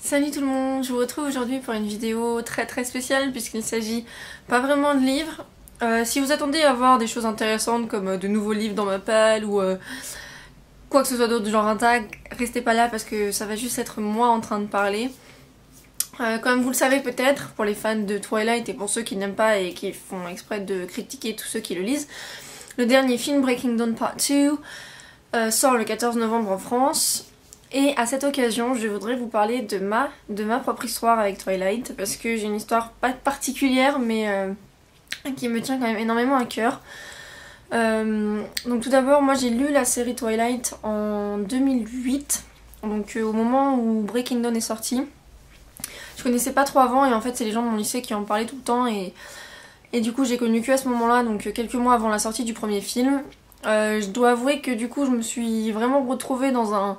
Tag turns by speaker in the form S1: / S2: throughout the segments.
S1: Salut tout le monde, je vous retrouve aujourd'hui pour une vidéo très spéciale puisqu'il s'agit pas vraiment de livres. Si vous attendez à voir des choses intéressantes comme de nouveaux livres dans ma palle ou quoi que ce soit d'autre du genre un tag, restez pas là parce que ça va juste être moi en train de parler. Comme vous le savez peut-être, pour les fans de Twilight et pour ceux qui n'aiment pas et qui font exprès de critiquer tous ceux qui le lisent, le dernier film Breaking Dawn Part 2 sort le 14 novembre en France. Et à cette occasion, je voudrais vous parler de ma propre histoire avec Twilight, parce que j'ai une histoire pas particulière, mais qui me tient quand même énormément à cœur. Donc tout d'abord, moi j'ai lu la série Twilight en 2008, donc au moment où Breaking Dawn est sorti. Je connaissais pas trop avant, et en fait c'est les gens de mon lycée qui en parlaient tout le temps, et du coup j'ai connu que à ce moment-là, donc quelques mois avant la sortie du premier film. Je dois avouer que du coup je me suis vraiment retrouvée dans un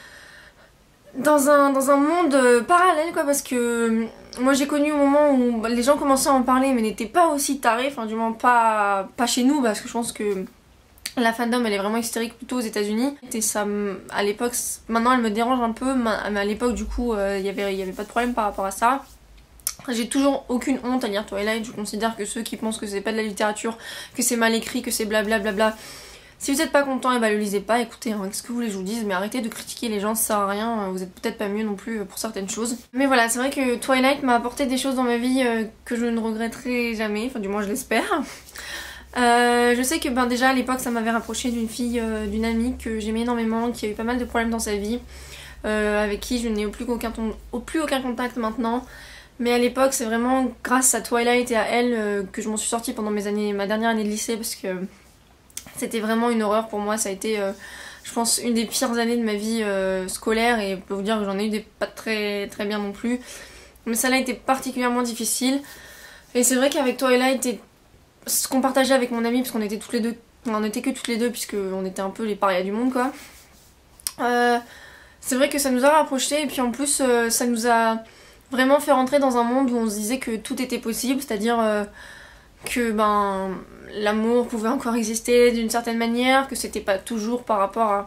S1: monde parallèle quoi, parce que moi j'ai connu au moment où les gens commençaient à en parler mais n'étaient pas aussi tarés, enfin du moins pas chez nous, parce que je pense que la fandom elle est vraiment hystérique plutôt aux États-Unis. Et ça, à l'époque, maintenant elle me dérange un peu, mais à l'époque du coup il y avait pas de problème par rapport à ça. J'ai toujours aucune honte à lire Twilight, je considère que ceux qui pensent que c'est pas de la littérature, que c'est mal écrit, que c'est blablabla, si vous êtes pas content, et bah le lisez pas, écoutez, hein, qu'est-ce que vous voulez que je vous dise, mais arrêtez de critiquer les gens, ça sert à rien, vous êtes peut-être pas mieux non plus pour certaines choses. Mais voilà, c'est vrai que Twilight m'a apporté des choses dans ma vie que je ne regretterai jamais, enfin du moins je l'espère. Je sais que ben déjà à l'époque ça m'avait rapproché d'une fille, d'une amie que j'aimais énormément, qui a eu pas mal de problèmes dans sa vie, avec qui je n'ai plus aucun contact maintenant. Mais à l'époque c'est vraiment grâce à Twilight et à elle que je m'en suis sortie pendant ma dernière année de lycée, parce que c'était vraiment une horreur pour moi. Ça a été je pense une des pires années de ma vie scolaire, et je peux vous dire que j'en ai eu des pas très bien non plus, mais ça a été particulièrement difficile. Et c'est vrai qu'avec Twilight et ce qu'on partageait avec mon amie, parce qu'on était toutes les deux, on était que toutes les deux puisque on était un peu les parias du monde quoi, c'est vrai que ça nous a rapprochés, et puis en plus ça nous a vraiment fait rentrer dans un monde où on se disait que tout était possible, c'est-à-dire que ben l'amour pouvait encore exister d'une certaine manière, que c'était pas toujours par rapport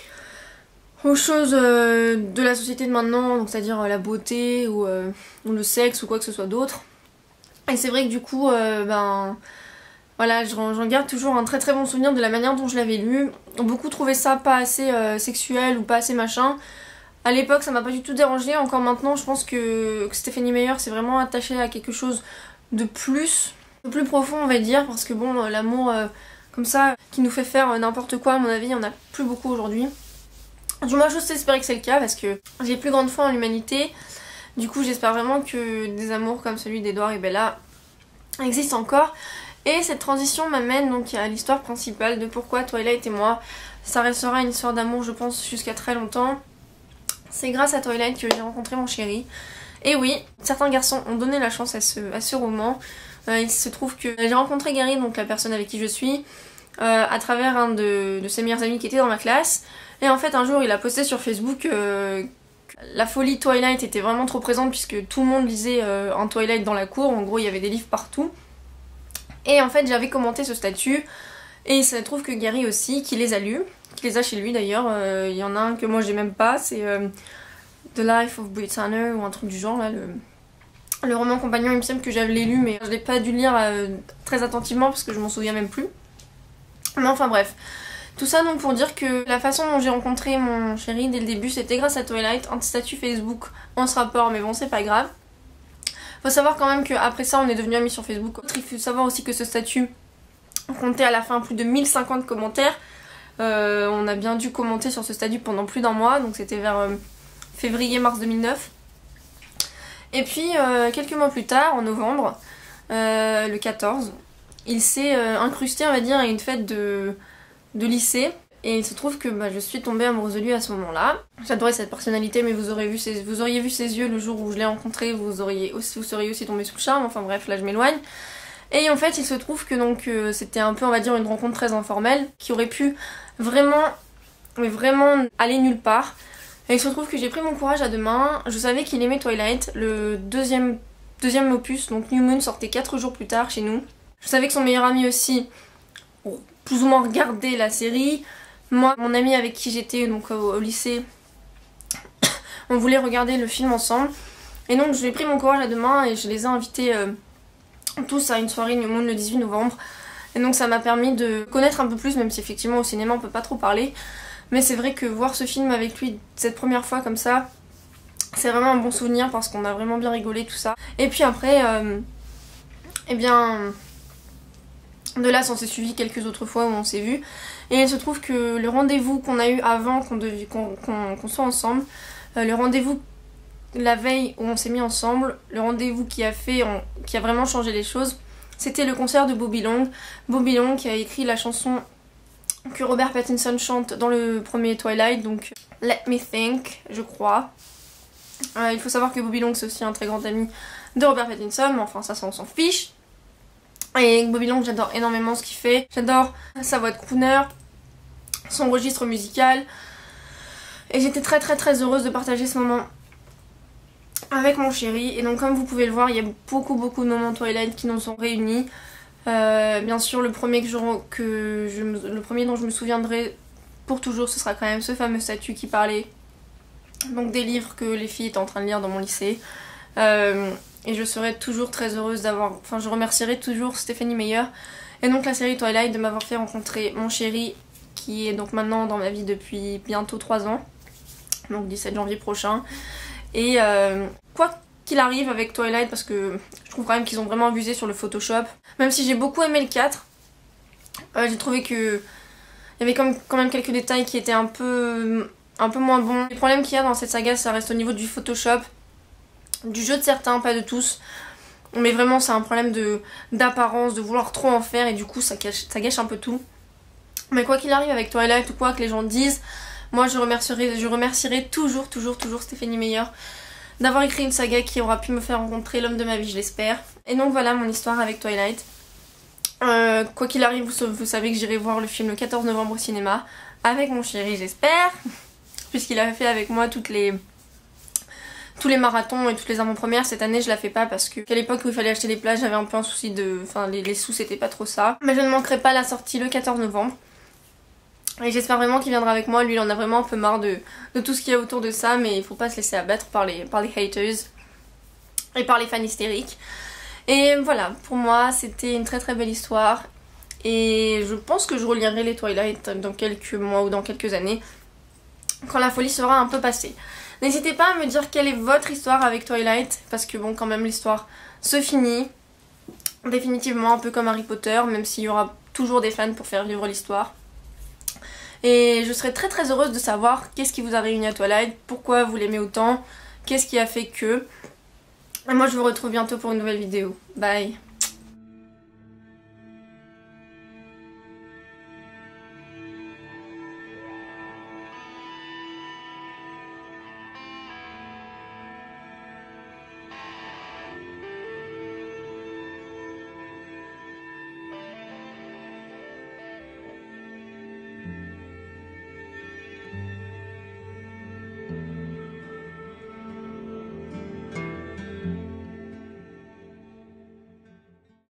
S1: aux choses de la société de maintenant, donc c'est-à-dire la beauté ou le sexe ou quoi que ce soit d'autre. Et c'est vrai que du coup ben voilà, j'en garde toujours un très bon souvenir de la manière dont je l'avais lu. Beaucoup trouvaient ça pas assez sexuel ou pas assez machin. À l'époque ça m'a pas du tout dérangé, encore maintenant je pense que Stephenie Meyer s'est vraiment attachée à quelque chose de plus profond on va dire, parce que bon l'amour comme ça qui nous fait faire n'importe quoi, à mon avis il y en a plus beaucoup aujourd'hui. Du moins j'ose espérer que c'est le cas, parce que j'ai plus grande foi en l'humanité. Du coup j'espère vraiment que des amours comme celui d'Edward et Bella existent encore. Et cette transition m'amène donc à l'histoire principale de pourquoi Twilight et moi, ça restera une histoire d'amour je pense jusqu'à très longtemps. C'est grâce à Twilight que j'ai rencontré mon chéri. Et oui, certains garçons ont donné la chance à ce roman. Il se trouve que j'ai rencontré Gary, donc la personne avec qui je suis, à travers un de ses meilleurs amis qui était dans ma classe. Et en fait un jour il a posté sur Facebook la folie Twilight était vraiment trop présente, puisque tout le monde lisait un Twilight dans la cour, en gros il y avait des livres partout. Et en fait j'avais commenté ce statut, et il se trouve que Gary aussi, qui les a lus, qui les a chez lui d'ailleurs, il y en a un que moi j'ai même pas, c'est The Life of Britannia ou un truc du genre là, le roman compagnon. Il me semble que j'avais lu mais je l'ai pas dû lire très attentivement parce que je m'en souviens même plus. Mais enfin bref, tout ça donc pour dire que la façon dont j'ai rencontré mon chéri dès le début c'était grâce à Twilight, un statut Facebook, on se rapporte mais bon c'est pas grave. Faut savoir quand même qu'après ça on est devenus amis sur Facebook. Il faut savoir aussi que ce statut comptait à la fin plus de 1050 commentaires. On a bien dû commenter sur ce statut pendant plus d'un mois, donc c'était vers février-mars 2009. Et puis quelques mois plus tard, en novembre, le 14, il s'est incrusté on va dire à une fête de lycée. Et il se trouve que je suis tombée amoureuse de lui à ce moment-là. J'adorais cette personnalité, mais vous auriez vu ses yeux le jour où je l'ai rencontré, vous seriez aussi tombé sous le charme, enfin bref, là je m'éloigne. Et en fait il se trouve que donc c'était un peu on va dire une rencontre très informelle, qui aurait pu vraiment aller nulle part. Et il se trouve que j'ai pris mon courage à deux mains. Je savais qu'il aimait Twilight, le deuxième opus, donc New Moon sortait 4 jours plus tard chez nous. Je savais que son meilleur ami aussi plus ou moins regardait la série. Moi, mon ami avec qui j'étais donc au lycée, on voulait regarder le film ensemble. Et donc j'ai pris mon courage à deux mains et je les ai invités tous à une soirée New Moon le 18 novembre. Et donc ça m'a permis de connaître un peu plus, même si effectivement au cinéma on peut pas trop parler. Mais c'est vrai que voir ce film avec lui cette première fois comme ça, c'est vraiment un bon souvenir parce qu'on a vraiment bien rigolé tout ça. Et puis après, eh bien, de là s'en s'est suivi quelques autres fois où on s'est vus. Et il se trouve que le rendez-vous qu'on a eu avant qu'on soit ensemble, le rendez-vous la veille où on s'est mis ensemble, le rendez-vous qui a vraiment changé les choses, c'était le concert de Bobby Long. Bobby Long qui a écrit la chanson que Robert Pattinson chante dans le premier Twilight, donc Let Me Think, je crois. Il faut savoir que Bobby Long c'est aussi un très grand ami de Robert Pattinson, mais enfin ça on s'en fiche. Et Bobby Long, j'adore énormément ce qu'il fait, j'adore sa voix de crooner, son registre musical, et j'étais très heureuse de partager ce moment avec mon chéri. Et donc comme vous pouvez le voir, il y a beaucoup de moments Twilight qui nous ont réunis. Bien sûr le premier dont je me souviendrai pour toujours, ce sera quand même ce fameux statut qui parlait donc des livres que les filles étaient en train de lire dans mon lycée. Et je serai toujours très heureuse je remercierai toujours Stephenie Meyer et donc la série Twilight de m'avoir fait rencontrer mon chéri qui est donc maintenant dans ma vie depuis bientôt 3 ans, donc 17 janvier prochain. Et quoi qu'il arrive avec Twilight, parce que je trouve quand même qu'ils ont vraiment abusé sur le Photoshop, même si j'ai beaucoup aimé le 4, j'ai trouvé que il y avait quand même quelques détails qui étaient un peu moins bons. Les problèmes qu'il y a dans cette saga, ça reste au niveau du Photoshop, du jeu de certains, pas de tous. Mais vraiment c'est un problème d'apparence, de vouloir trop en faire, et du coup ça gâche un peu tout. Mais quoi qu'il arrive avec Twilight ou quoi que les gens disent, moi je remercierai toujours Stephenie Meyer d'avoir écrit une saga qui aura pu me faire rencontrer l'homme de ma vie, je l'espère. Et donc voilà mon histoire avec Twilight. Quoi qu'il arrive, vous savez que j'irai voir le film le 14 novembre au cinéma avec mon chéri, j'espère, puisqu'il a fait avec moi tous les marathons et toutes les avant-premières. Cette année je la fais pas parce qu'à l'époque où il fallait acheter les places, j'avais un peu un souci de... Enfin les sous c'était pas trop ça. Mais je ne manquerai pas la sortie le 14 novembre. Et j'espère vraiment qu'il viendra avec moi. Lui il en a vraiment un peu marre de tout ce qu'il y a autour de ça, mais il faut pas se laisser abattre par les haters et par les fans hystériques. Et voilà, pour moi c'était une très belle histoire. Et je pense que je relirai les Twilight dans quelques mois ou dans quelques années, quand la folie sera un peu passée. N'hésitez pas à me dire quelle est votre histoire avec Twilight, parce que bon quand même l'histoire se finit définitivement un peu comme Harry Potter, même s'il y aura toujours des fans pour faire vivre l'histoire. Et je serais très heureuse de savoir qu'est-ce qui vous a réuni à Twilight, pourquoi vous l'aimez autant, qu'est-ce qui a fait que... Et moi je vous retrouve bientôt pour une nouvelle vidéo. Bye.